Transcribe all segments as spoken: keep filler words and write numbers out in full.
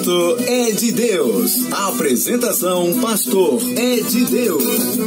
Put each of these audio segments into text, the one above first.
Momento é de Deus. Apresentação, pastor é de Deus.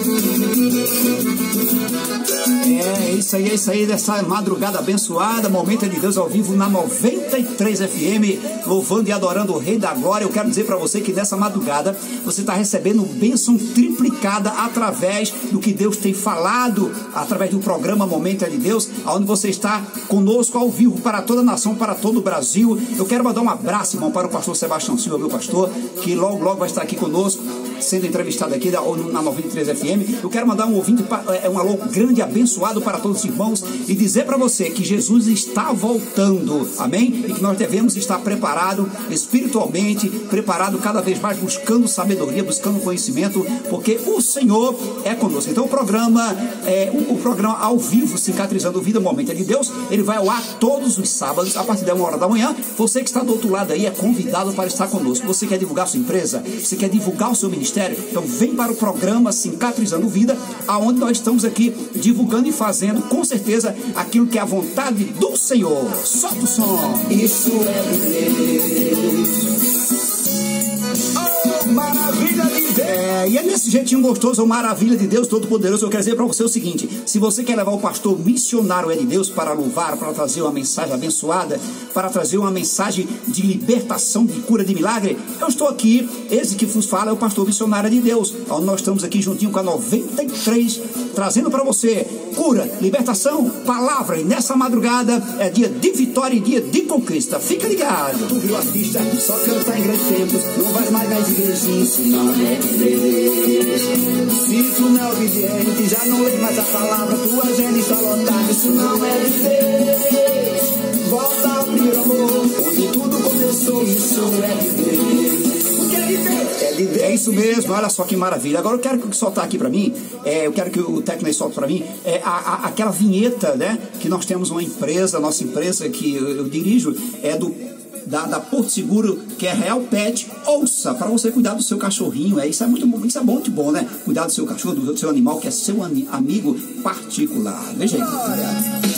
É isso aí, é isso aí, dessa madrugada abençoada, Momento é de Deus ao vivo na noventa e três F M, louvando e adorando o Rei da Glória. Eu quero dizer para você que nessa madrugada você está recebendo bênção triplicada através do que Deus tem falado, através do programa Momento é de Deus, onde você está conosco ao vivo para toda a nação, para todo o Brasil. Eu quero mandar um abraço, irmão, para o pastor Sebastião Silva, meu pastor, que logo, logo vai estar aqui conosco, sendo entrevistado aqui na noventa e três F M. Eu quero mandar um ouvinte, um alô grande, abençoado para todos os irmãos e dizer para você que Jesus está voltando, amém? E que nós devemos estar preparados espiritualmente, preparado cada vez mais, buscando sabedoria, buscando conhecimento, porque o Senhor é conosco. Então o programa, é, o, o programa ao vivo, Cicatrizando Vida, Momento é de Deus, ele vai ao ar todos os sábados, a partir da uma hora da manhã. Você que está do outro lado aí é convidado para estar conosco. Você quer divulgar sua empresa? Você quer divulgar o seu ministério? Então vem para o programa Cicatrizando Vida, aonde nós estamos aqui divulgando e fazendo, com certeza, aquilo que é a vontade do Senhor. Solta o som. Isso é Deus. Oh, maravilha de Deus. É, e é nesse jeitinho gostoso, oh, maravilha de Deus Todo-Poderoso. Eu quero dizer para você o seguinte: se você quer levar o pastor missionário é de Deus para louvar, para trazer uma mensagem abençoada, para trazer uma mensagem de libertação, de cura, de milagre, eu estou aqui. Esse que vos fala é o pastor missionário é de Deus, onde nós estamos aqui juntinho com a noventa e três, trazendo para você cura, libertação, palavra. E nessa madrugada é dia de vitória e dia de conquista. Fica ligado. Tu viu a pista, só canta em grandes tempos, não vai mais nas igrejinhas, isso não é de Deus. Se tu não é obediente, já não lê mais a palavra, tua agenda está lotada, isso não é de Deus. Volta ao primeiro amor, onde tudo começou, isso é de Deus. É, de Deus. É isso mesmo, olha só que maravilha. Agora eu quero que soltar aqui para mim, é, eu quero que o técnico solte para mim, é, a, a, aquela vinheta, né? Que nós temos uma empresa, nossa empresa que eu, eu dirijo, é do Da, da Porto Seguro, que é Real Pet. Ouça, para você cuidar do seu cachorrinho. É, isso é muito bom, isso é muito bom, né? Cuidar do seu cachorro, do seu animal, que é seu amigo particular. Veja aí.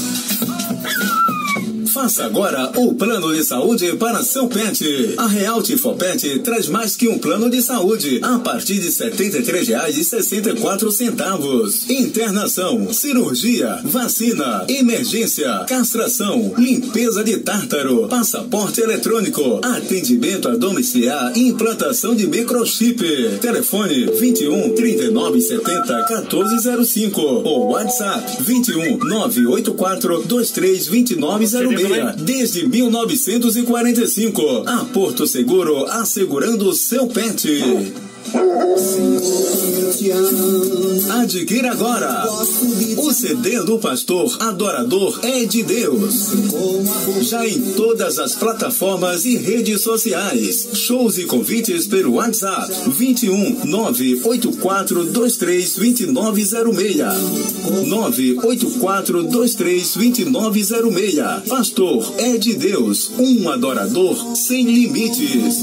Faça agora o plano de saúde para seu pet. A Real Tifopet traz mais que um plano de saúde a partir de setenta e três reais e sessenta e quatro centavos. Internação, cirurgia, vacina, emergência, castração, limpeza de tártaro, passaporte eletrônico, atendimento a domiciliar e implantação de microchip. Telefone vinte e um, trinta e nove, setenta, quatorze zero cinco ou WhatsApp vinte e um, nove oito quatro, dois três dois nove zero seis. Desde mil novecentos e quarenta e cinco, a Porto Seguro assegurando o seu pet. Adquira agora o C D do pastor Adorador é de Deus. Já em todas as plataformas e redes sociais. Shows e convites pelo WhatsApp vinte e um, nove oito quatro, dois três dois nove zero seis. nove oito quatro, dois três dois nove zero seis. Pastor é de Deus, um adorador sem limites.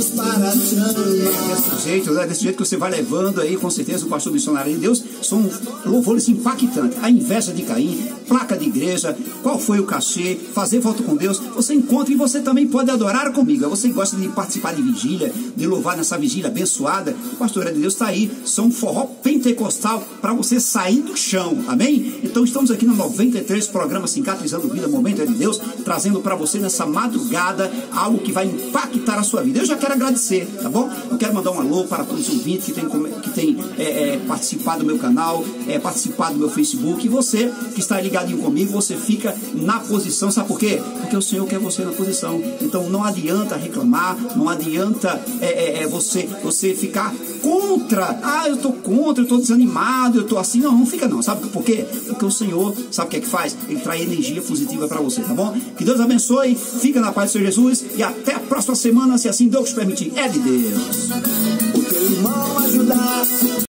Desse jeito, né? Desse jeito que você vai levando aí, com certeza, o pastor missionário de Deus, são louvores impactantes. A inveja de Caim, placa de igreja, qual foi o cachê, fazer voto com Deus, você encontra, e você também pode adorar comigo. Você gosta de participar de vigília, de louvar nessa vigília abençoada, o pastor é de Deus está aí, são um forró pentecostal para você sair do chão, amém? Então estamos aqui no noventa e três, programa Cicatrizando Vida, Momento é de Deus, trazendo para você nessa madrugada algo que vai impactar a sua vida. Eu já quero agradecer, tá bom? Eu quero mandar um alô para todos os ouvintes que tem, que tem é, é, participado do meu canal, é, participado do meu Facebook. E você que está ligadinho comigo, você fica na posição, sabe por quê? Porque o Senhor quer você na posição. Então não adianta reclamar, não adianta é, é, é, você, você ficar contra. Ah, eu estou contra, eu estou desanimado, eu estou assim. Não, não fica não, sabe por quê? Porque o Senhor, sabe o que é que faz? Ele traz energia positiva para você, tá bom? Que Deus abençoe, fica na paz do Senhor Jesus e até a próxima semana, se assim Deus permitir. É de Deus. O teu irmão ajudar.